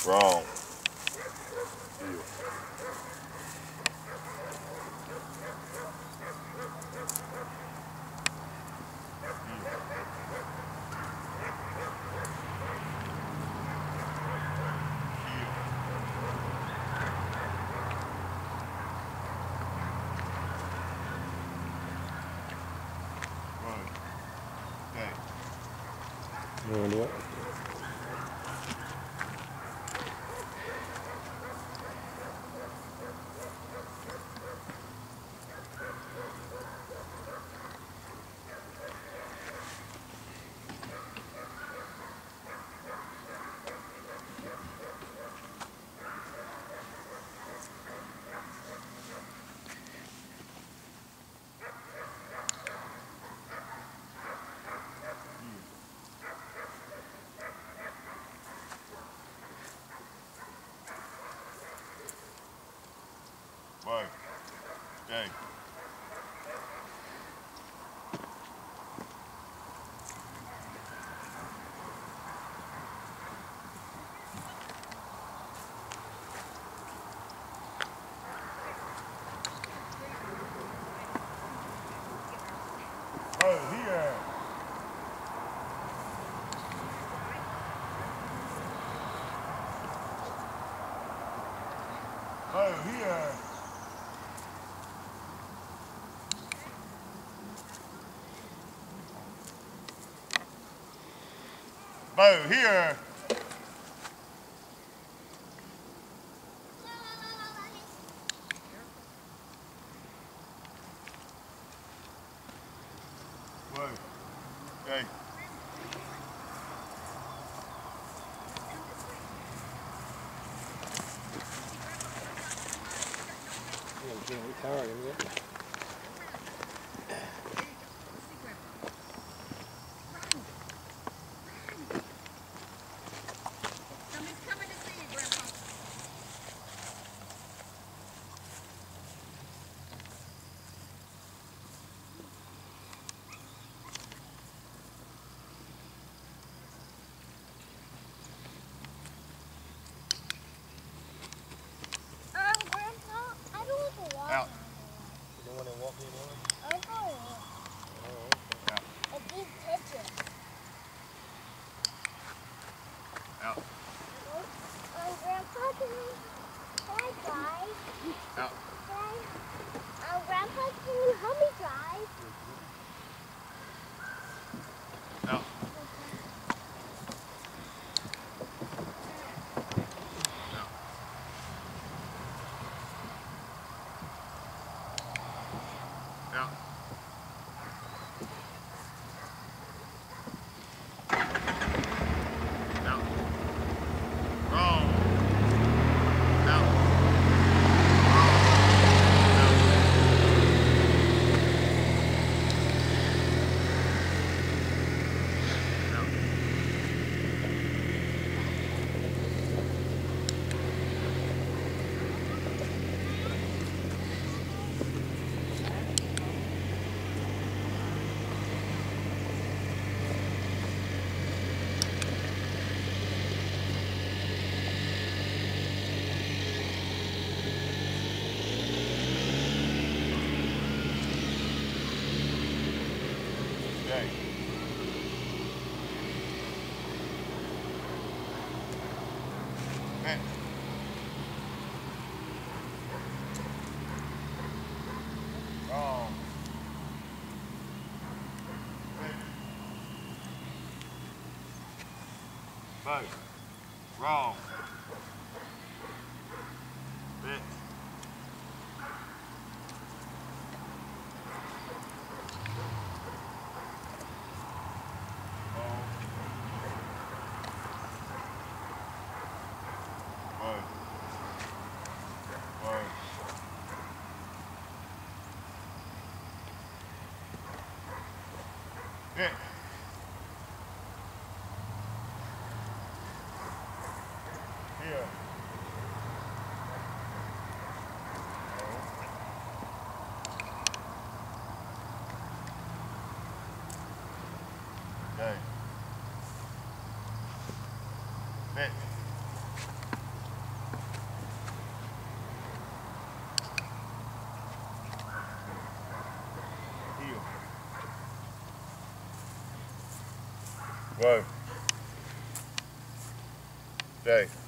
Wrong. You want to do it? Right. Okay. Oh, here. Oh, here. Bo, here. Whoa. Okay. Yeah, we tired, isn't it? Grandpa, I don't want to walk. Out. You don't want to walk anymore? I'm going. Oh, okay. Out. I need pictures. Out. Grandpa, can I drive? Out. Grandpa, can you help me drive? Out. Out. Out. Wrong. Out. Okay. Next. Wrong. Bo. Wrong. Bit. Whoa. Whoa. Hit. Here. Okay. Hit. Whoa. Jay.